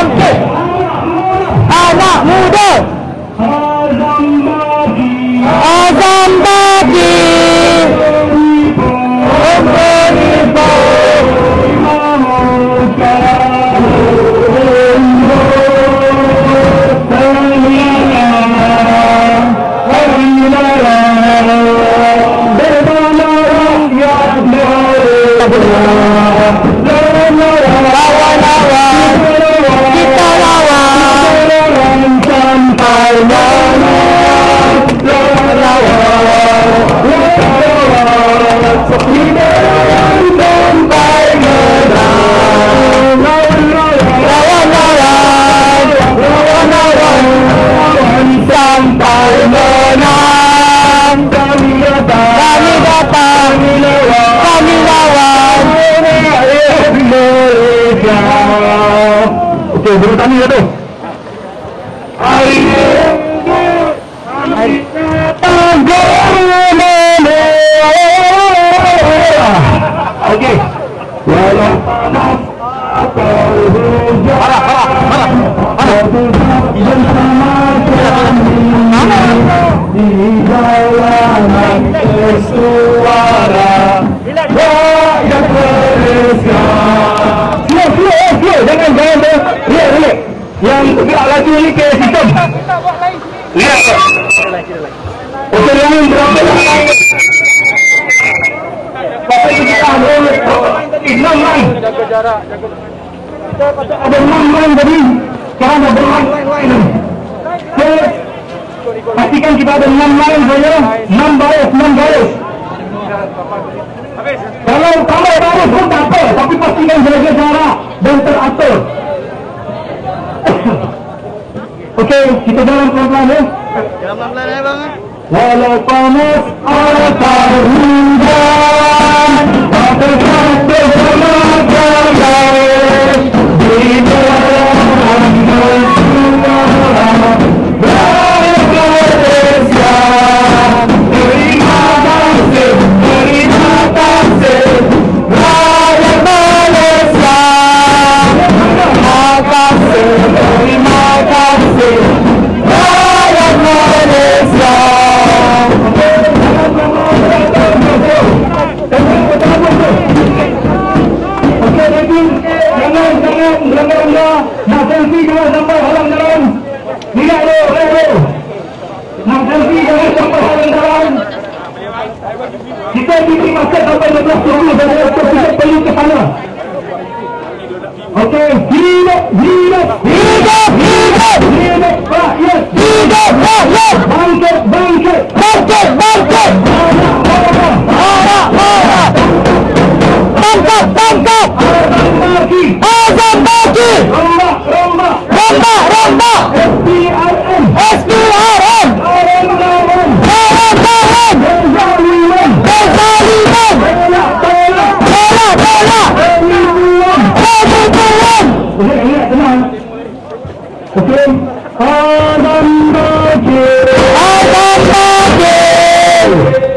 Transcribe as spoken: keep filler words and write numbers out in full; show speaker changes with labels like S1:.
S1: bangkit. Anak muda. Azam bagi.
S2: Okey, bertani ya tu. Okey. Walau panas atau hujan. Marah, marah, marah. Di jalanan bersuara rakyat Malaysia. Slow, slow, slow. Jangan, jangan, jangan. Lihat, lihat. Yang bergerak laju ni ke sistem. Lihat. Okey, yang berapa lain? Pasal kita enam lain. Jaga jarak, jaga. Ada enam lain tadi. Sekarang ada enam lain lain. Pastikan kita ada enam lain saja. enam baris, enam baris. Kalau kalau baris pun tak apa, tapi pastikan jaga jarak dan teratur. Okey, kita jalan pelan-pelan ya.
S3: Jalan pelan-pelan ya bang.
S2: Walau panas atau hujan, tetap bersama guys. Di dalam bersuara rakyat Malaysia. Terima kasih, terima kasih rakyat Malaysia. Terima kasih, terima kasih rakyat Malaysia. Okey, lagi jangan jangan jangan nak selfie jangan sampai halang jalan. Lihat lo, lihat lo. Nak selfie jangan sampai halang jalan. Kita beri masa sampai lima belas minit dan kita pergi ke sana. Okey, hidup, hidup, hidup, hidup, hidup, rakyat, hidup, rakyat, bangkit, bangkit, bangkit, bangkit, marah, marah, marah, tangkap, tangkap, azam bagi, azam bagi, rombak, rombak, rombak, rombak, S P R M, S P R M, lawan, lawan, lawan, lawan, kezaliman, kezaliman, tolak, tolak, tolak, tolak, penipuan, penipuan. Okey, ingat tenang. Okey, azam bagi, azam bagi.